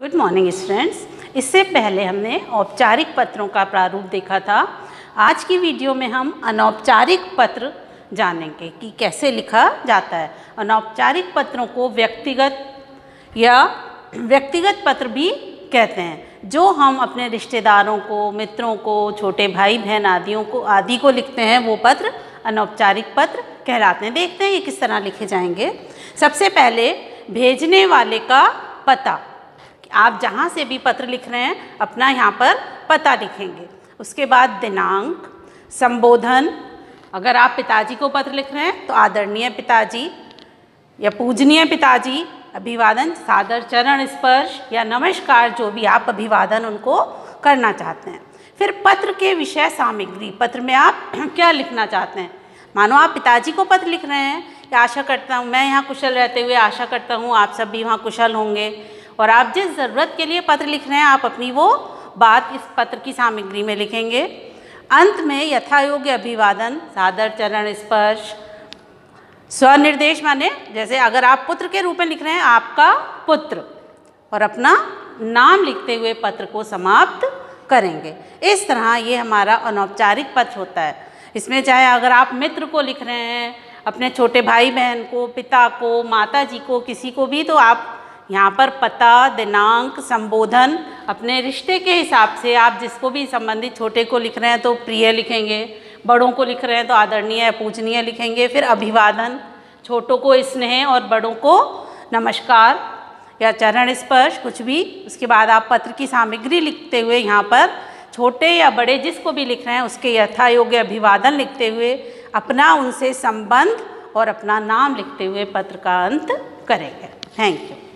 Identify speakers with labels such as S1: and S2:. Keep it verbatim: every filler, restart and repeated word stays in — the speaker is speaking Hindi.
S1: Good morning students. इससे पहले हमने औपचारिक पत्रों का प्रारूप देखा था। आज की वीडियो में हम अनौपचारिक पत्र जानेंगे कि कैसे लिखा जाता है। अनौपचारिक पत्रों को व्यक्तिगत या व्यक्तिगत पत्र भी कहते हैं, जो हम अपने रिश्तेदारों को, मित्रों को, छोटे भाई बहन आदियों को आदि को लिखते हैं, वो पत्र अनौपचारिक पत्र कहलाते हैं। देखते हैं ये किस तरह लिखे जाएंगे। सबसे पहले भेजने वाले का पता। आप जहाँ से भी पत्र लिख रहे हैं अपना यहाँ पर पता लिखेंगे। उसके बाद दिनांक, संबोधन। अगर आप पिताजी को पत्र लिख रहे हैं तो आदरणीय पिताजी या पूजनीय पिताजी। अभिवादन, सादर चरण स्पर्श या नमस्कार, जो भी आप अभिवादन उनको करना चाहते हैं। फिर पत्र के विषय सामग्री। पत्र में आप क्या लिखना चाहते हैं। मानो आप पिताजी को पत्र लिख रहे हैं कि आशा करता हूँ मैं यहाँ कुशल रहते हुए आशा करता हूँ आप सब भी वहाँ कुशल होंगे। और आप जिस ज़रूरत के लिए पत्र लिख रहे हैं आप अपनी वो बात इस पत्र की सामग्री में लिखेंगे। अंत में यथायोग्य अभिवादन, सादर चरण स्पर्श। स्वनिर्देश माने जैसे अगर आप पुत्र के रूप में लिख रहे हैं आपका पुत्र, और अपना नाम लिखते हुए पत्र को समाप्त करेंगे। इस तरह ये हमारा अनौपचारिक पत्र होता है। इसमें चाहे अगर आप मित्र को लिख रहे हैं, अपने छोटे भाई बहन को, पिता को, माता जी को, किसी को भी, तो आप यहाँ पर पता, दिनांक, संबोधन अपने रिश्ते के हिसाब से आप जिसको भी संबंधित, छोटे को लिख रहे हैं तो प्रिय लिखेंगे, बड़ों को लिख रहे हैं तो आदरणीय या पूजनीय लिखेंगे। फिर अभिवादन, छोटों को स्नेह और बड़ों को नमस्कार या चरण स्पर्श, कुछ भी। उसके बाद आप पत्र की सामग्री लिखते हुए यहाँ पर छोटे या बड़े जिसको भी लिख रहे हैं उसके यथायोग्य अभिवादन लिखते हुए अपना उनसे संबंध और अपना नाम लिखते हुए पत्र का अंत करेंगे। Thank you.